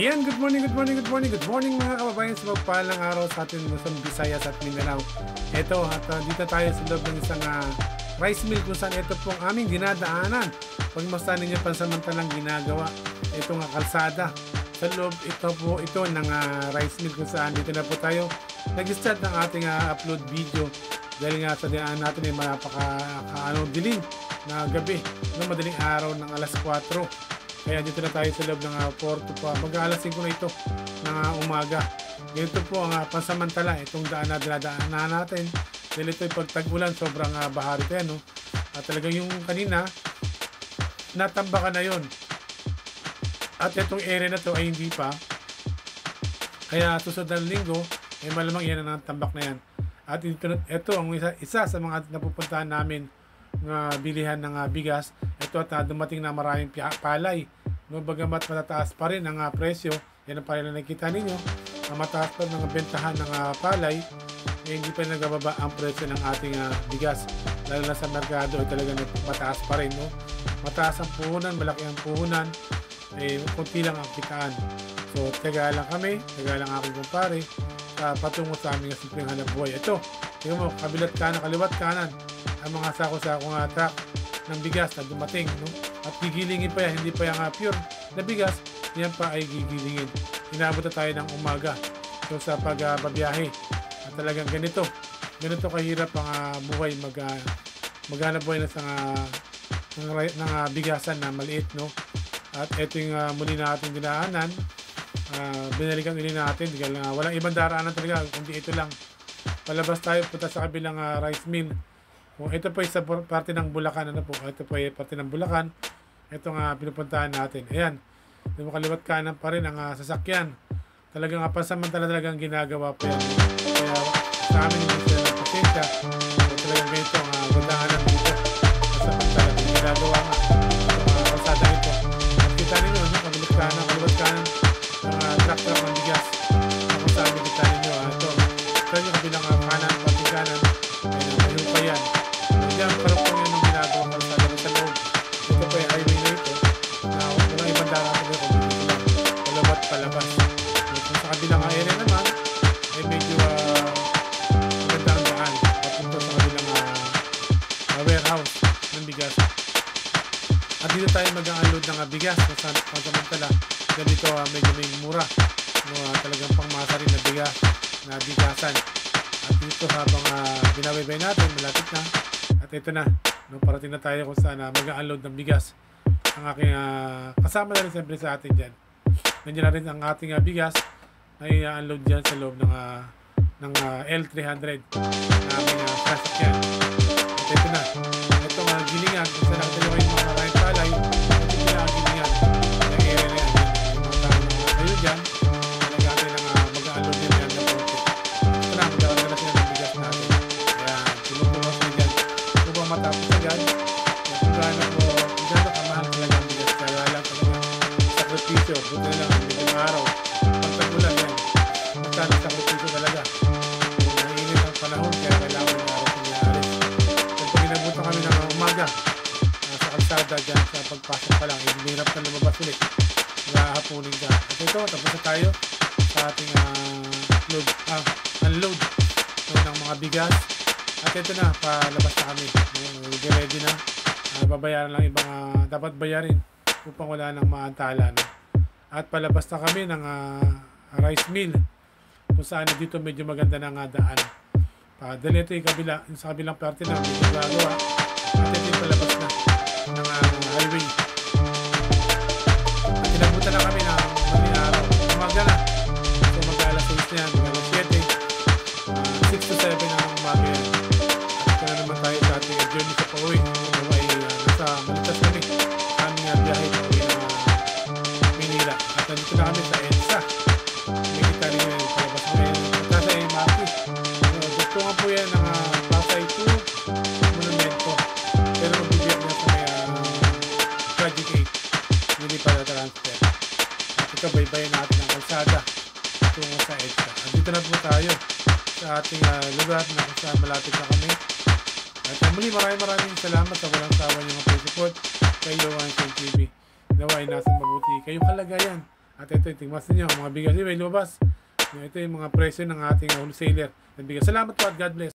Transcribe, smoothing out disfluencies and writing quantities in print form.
Ayan, good morning, good morning, good morning, good morning mga kababayan sa magpalang araw sa atin Luzon, Visayas at Mindanao. Ito, at dito tayo sa loob ng isang rice mill kung saan ito pong aming dinadaanan. Pagmasdan ninyo pansamantalang ginagawa itong kalsada. Sa loob ito ng rice mill kung saan dito na po tayo nag-start ng ating upload video. Dahil nga sa dinaan natin ay dilim na gabi, madaling araw ng alas 4. Kaya dito na tayo sa loob ng Porto pa. Mag-alas 5 na ito ng umaga. Ganito po ang pansamantala itong daan na dinadaanan natin. Dahil ito ay pagtag-ulan, sobrang bahari ito. No? At talagang yung kanina, natambakan na yon. At itong area na to ay hindi pa. Kaya susunod na linggo, ay malamang yan ang tambak na yan. At ito ang isa sa mga napupuntahan namin ng bilihan ng bigas. Ito at dumating na maraming palay. No, bagamat matataas pa rin ang presyo, yan ang palay na nakikita ninyo. Mataas pa ng bentahan ng palay, hindi pa nagbababa ang presyo ng ating bigas. Lalo na sa merkado ay talaga mataas pa rin. No? Mataas ang puhunan, malaki ang puhunan, kunti lang ang kitaan. So, taga lang kami, taga lang aking kumpare, patungo sa aming simpleng hanap buhay. Ito, tingnan mo, kabilat kanan, kaliwat kanan, ang mga sako-sako truck ng bigas na dumating, no? At gigilingin pa yan, hindi pa yung pure na bigas, yan pa ay gigilingin. Inabot na tayo ng umaga so sa pagbabiyahe. At talagang ganito kahirap ang buhay maghanap buhay na sa ng bigasan na maliit, no? At ito yung muli natin dinaanan. Binalikan ulit natin dahil walang ibang daraanan talaga kundi ito lang. Palabas tayo, punta sa kabilang rice mill. Ito po ay sa parte ng Bulacan. Ito po ay parte ng Bulacan. Ito nga pinupuntahan natin. Ayan, kaliwat kanan pa rin ang sasakyan. Talagang pansamantala talagang ginagawa po yan. Kaya sa amin hindi sila ng pasensya. Talagang ganito ang gandaan dito. Pansamantala ginagawa nga kalsada ito. At kita ninyo, kaliwat kanan ng truck ng bigas. Kung saan kita ninyo, ito yung kabilang kanan, pati kanan. Ayun pa yan. Diyan, parang kung yan yung ginagawa kalsada sa loob. Ito pa yung highway na ito. Walang ibang daraan ito kung dito lang. Palabas. Kung sa kabilang area naman, ay medyo magandang daan. Papunta sa kabilang warehouse ng bigas. At dito tayo mag-unload ng bigas. Pansamantala, ganito medyo may mura. Talagang pangmasa rin na bigas, na bigasan. At dito habang binabaybay natin, malapit na. At ito na, parating na tayo kung saan mag-unload ng bigas. Ang aking kasama na rin siyempre sa atin dyan. Nandiyan na rin ang ating bigas na i-unload dyan sa loob ng L300 na aming sasakyan. At ito na, ito ang gilingan kung saan nakatalawa yung mga maraming palay. Ito nila ang gilingan ng area na yan. Yung mga tao na kayo dyan, nag-aantay ng mag-unload din yan ng konti. Ito na, mag-unload na sila ng bigas natin. Kaya tulong-tulong sila dyan. Kung ba matapos agad, kung gano'n kamahal talaga ang bigas. Kaya lang talaga sakripisyo. Buti na lang, medyo araw. Pagtagulan yan. Magkano sakripisyo talaga. Kung nainit ang panahon, kaya kailangan ng araw sa nilaris. Kung pag inabutan kami ng umaga, sa kalsada dyan, sa pagpasok pa lang, hindi hirap na lumabas ulit. Hapunin ka. At ito, tapos na tayo sa ating unload ng mga bigas. At ito na, palabas na kami. Ready na. Babayaran lang ibang dapat bayarin upang wala nang maantala. No? At palabas na kami ng rice mill kung saan dito medyo maganda na daan. Dahil ito yung sa kabilang parte na medyo gagawa. At ito yung palabas na ng highway. At inabutan na kami ng madaling araw. Umaga na. So mag-alas 6 na yan, mag-alas 7. 6 to 7 ang umaga yan. At ito na naman tayo sa ating journey sa pauwi. Nasa Malitas kami. Kami biyahe pa uwi ng Manila. At nandito na kami sa EDSA. May kita rin yan. Palabas mo yan. Nasa MRT. Gusto nga po yan ng Pasay to Monumento. Pero magbibigyan na sa may Project 8. Hindi pala transfer. At ito, baybayin natin ang kalsada tungo sa EDSA. At dito na po tayo sa ating lugar na kung saan malapit na kami. At muli maraming salamat sa walang sawa niyong support kay Yowan TV. Nawa ay nasa mabuti kayong kalagayan At ito, tingnan niyo mga bigas. May lumabas. Ito yung mga presyo ng ating wholesaler ng bigas. Salamat po at God bless.